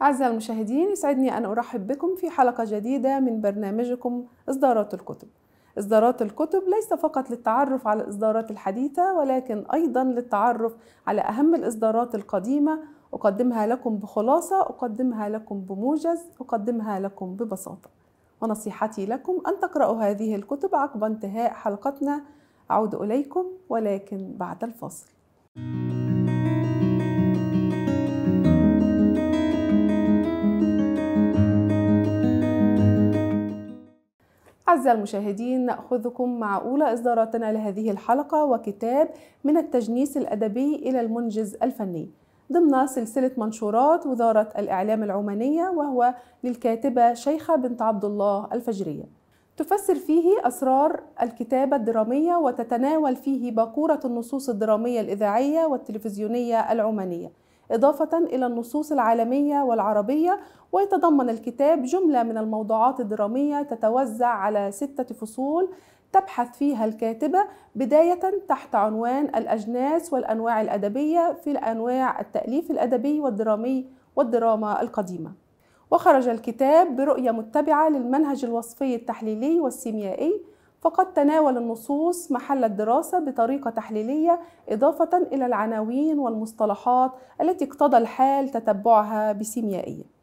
أعزائي المشاهدين، يسعدني أن أرحب بكم في حلقة جديدة من برنامجكم إصدارات الكتب. إصدارات الكتب ليس فقط للتعرف على الإصدارات الحديثة، ولكن أيضا للتعرف على أهم الإصدارات القديمة. أقدمها لكم بخلاصة، أقدمها لكم بموجز، أقدمها لكم ببساطة. ونصيحتي لكم أن تقرأوا هذه الكتب عقب انتهاء حلقتنا. أعود إليكم ولكن بعد الفاصل. أعزائي المشاهدين، نأخذكم مع أولى إصداراتنا لهذه الحلقة، وكتاب من التجنيس الأدبي إلى المنجز الفني ضمن سلسلة منشورات وزارة الإعلام العمانية، وهو للكاتبة شيخة بنت عبد الله الفجرية. تفسر فيه أسرار الكتابة الدرامية، وتتناول فيه باكورة النصوص الدرامية الإذاعية والتلفزيونية العمانية، إضافة إلى النصوص العالمية والعربية. ويتضمن الكتاب جملة من الموضوعات الدرامية تتوزع على 6 فصول تبحث فيها الكاتبة، بداية تحت عنوان الأجناس والأنواع الأدبية في أنواع التأليف الأدبي والدرامي والدراما القديمة. وخرج الكتاب برؤية متبعة للمنهج الوصفي التحليلي والسيميائي، فقد تناول النصوص محل الدراسة بطريقة تحليلية، إضافة إلى العناوين والمصطلحات التي اقتضى الحال تتبعها بسيميائية.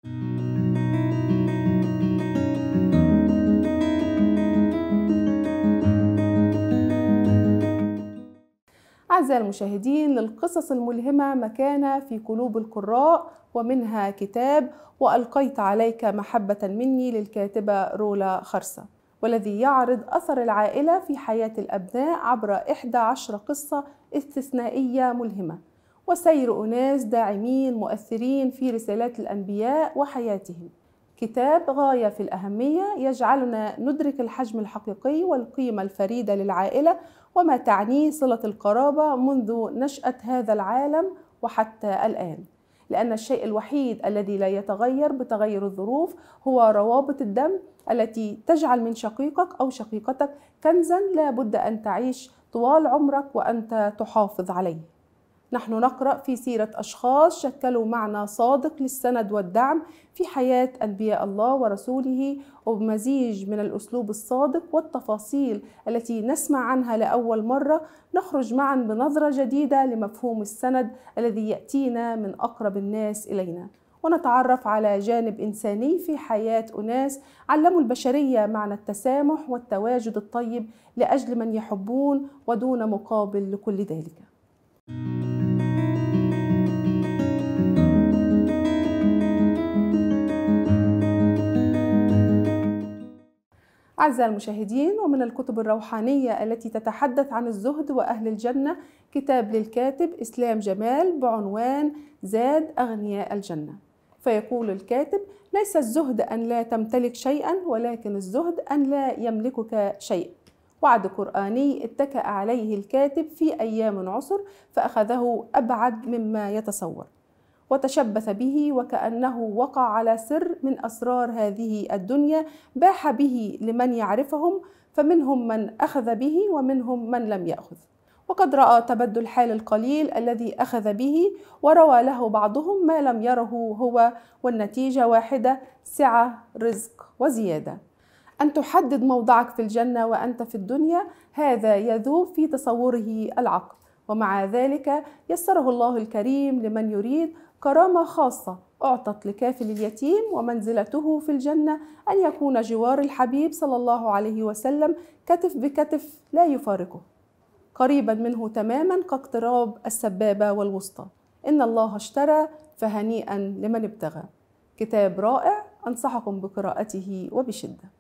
أعزائي المشاهدين، للقصص الملهمة مكانة في قلوب القراء، ومنها كتاب وألقيت عليك محبة مني للكاتبة رولا خرسة، والذي يعرض أثر العائلة في حياة الأبناء عبر 11 قصة استثنائية ملهمة، وسير أناس داعمين مؤثرين في رسالات الأنبياء وحياتهم. كتاب غاية في الأهمية، يجعلنا ندرك الحجم الحقيقي والقيمة الفريدة للعائلة وما تعنيه صلة القرابة منذ نشأة هذا العالم وحتى الآن، لأن الشيء الوحيد الذي لا يتغير بتغير الظروف هو روابط الدم التي تجعل من شقيقك أو شقيقتك كنزاً لا بد أن تعيش طوال عمرك وأنت تحافظ عليه. نحن نقرأ في سيرة أشخاص شكلوا معنى صادق للسند والدعم في حياة أنبياء الله ورسوله، وبمزيج من الأسلوب الصادق والتفاصيل التي نسمع عنها لأول مرة، نخرج معا بنظرة جديدة لمفهوم السند الذي يأتينا من أقرب الناس إلينا، ونتعرف على جانب إنساني في حياة أناس علموا البشرية معنى التسامح والتواجد الطيب لأجل من يحبون ودون مقابل لكل ذلك. أعزائي المشاهدين، ومن الكتب الروحانية التي تتحدث عن الزهد وأهل الجنة كتاب للكاتب إسلام جمال بعنوان زاد أغنياء الجنة. فيقول الكاتب: ليس الزهد أن لا تمتلك شيئا، ولكن الزهد أن لا يملكك شيء. وعد قرآني اتكأ عليه الكاتب في أيام عسر، فأخذه أبعد مما يتصور، وتشبث به وكأنه وقع على سر من أسرار هذه الدنيا باح به لمن يعرفهم، فمنهم من أخذ به ومنهم من لم يأخذ. وقد رأى تبدل حال القليل الذي أخذ به، وروى له بعضهم ما لم يره هو، والنتيجة واحدة: سعة، رزق، وزيادة. أن تحدد موضعك في الجنة وأنت في الدنيا، هذا يذوب في تصوره العقل، ومع ذلك يسره الله الكريم لمن يريد كرامة خاصة أعطت لكافل اليتيم، ومنزلته في الجنة أن يكون جوار الحبيب صلى الله عليه وسلم كتف بكتف لا يفارقه، قريبا منه تماما كاقتراب السبابة والوسطى. إن الله اشترى، فهنيئا لمن ابتغى. كتاب رائع، أنصحكم بقراءته وبشدة.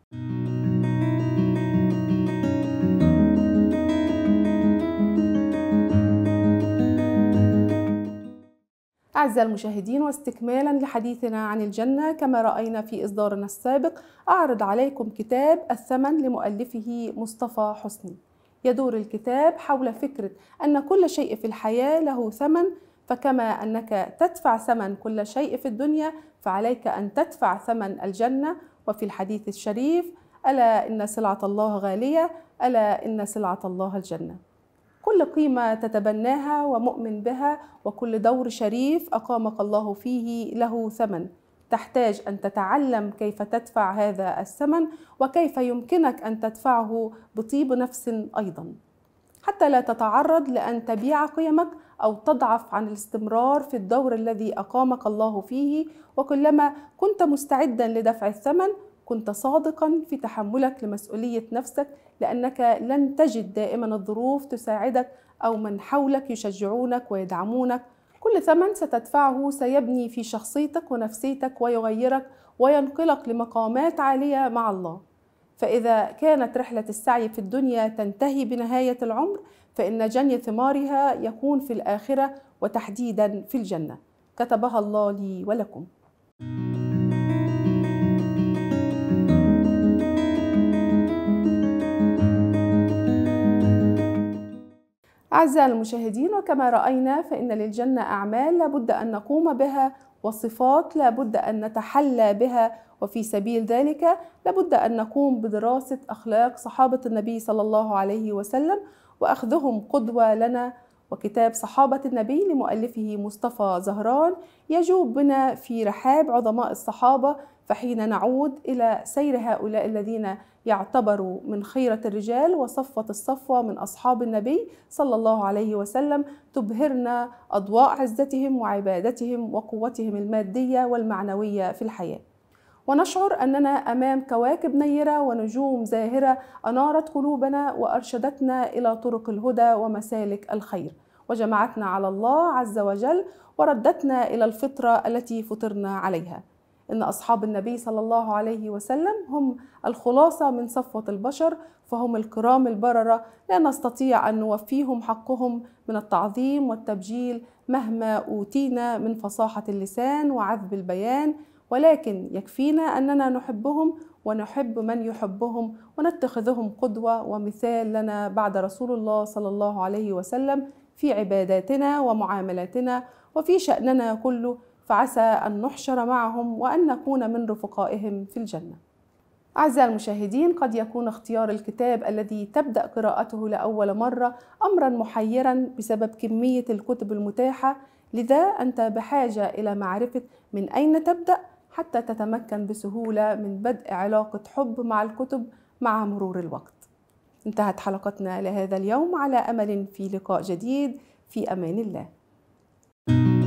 أعزائي المشاهدين، واستكمالا لحديثنا عن الجنة كما رأينا في إصدارنا السابق، أعرض عليكم كتاب الثمن لمؤلفه مصطفى حسني. يدور الكتاب حول فكرة أن كل شيء في الحياة له ثمن، فكما أنك تدفع ثمن كل شيء في الدنيا، فعليك أن تدفع ثمن الجنة. وفي الحديث الشريف: ألا إن سلعة الله غالية، ألا إن سلعة الله الجنة. كل قيمة تتبناها ومؤمن بها، وكل دور شريف أقامك الله فيه له ثمن. تحتاج أن تتعلم كيف تدفع هذا الثمن، وكيف يمكنك أن تدفعه بطيب نفس أيضا، حتى لا تتعرض لأن تبيع قيمك أو تضعف عن الاستمرار في الدور الذي أقامك الله فيه. وكلما كنت مستعدا لدفع الثمن كنت صادقا في تحملك لمسؤولية نفسك، لأنك لن تجد دائما الظروف تساعدك أو من حولك يشجعونك ويدعمونك. كل ثمن ستدفعه سيبني في شخصيتك ونفسيتك ويغيرك وينقلك لمقامات عالية مع الله. فإذا كانت رحلة السعي في الدنيا تنتهي بنهاية العمر، فإن جني ثمارها يكون في الآخرة، وتحديدا في الجنة، كتبها الله لي ولكم. أعزائي المشاهدين، وكما رأينا فإن للجنة أعمال لابد أن نقوم بها، وصفات لابد أن نتحلى بها، وفي سبيل ذلك لابد أن نقوم بدراسة أخلاق صحابة النبي صلى الله عليه وسلم وأخذهم قدوة لنا. وكتاب صحابة النبي لمؤلفه مصطفى زهران يجوب بنا في رحاب عظماء الصحابة، فحين نعود إلى سير هؤلاء الذين يعتبروا من خيرة الرجال وصفوة الصفوة من أصحاب النبي صلى الله عليه وسلم، تبهرنا أضواء عزتهم وعبادتهم وقوتهم المادية والمعنوية في الحياة، ونشعر أننا أمام كواكب نيرة ونجوم زاهرة أنارت قلوبنا وأرشدتنا إلى طرق الهدى ومسالك الخير، وجمعتنا على الله عز وجل وردتنا إلى الفطرة التي فطرنا عليها. إن أصحاب النبي صلى الله عليه وسلم هم الخلاصة من صفوة البشر، فهم الكرام البررة، لا نستطيع أن نوفيهم حقهم من التعظيم والتبجيل مهما أوتينا من فصاحة اللسان وعذب البيان، ولكن يكفينا أننا نحبهم ونحب من يحبهم ونتخذهم قدوة ومثال لنا بعد رسول الله صلى الله عليه وسلم في عباداتنا ومعاملاتنا وفي شأننا كله، فعسى أن نحشر معهم وأن نكون من رفقائهم في الجنة. أعزائي المشاهدين، قد يكون اختيار الكتاب الذي تبدأ قراءته لأول مرة أمرا محيرا بسبب كمية الكتب المتاحة، لذا أنت بحاجة إلى معرفة من أين تبدأ حتى تتمكن بسهولة من بدء علاقة حب مع الكتب مع مرور الوقت. انتهت حلقتنا لهذا اليوم، على أمل في لقاء جديد، في أمان الله.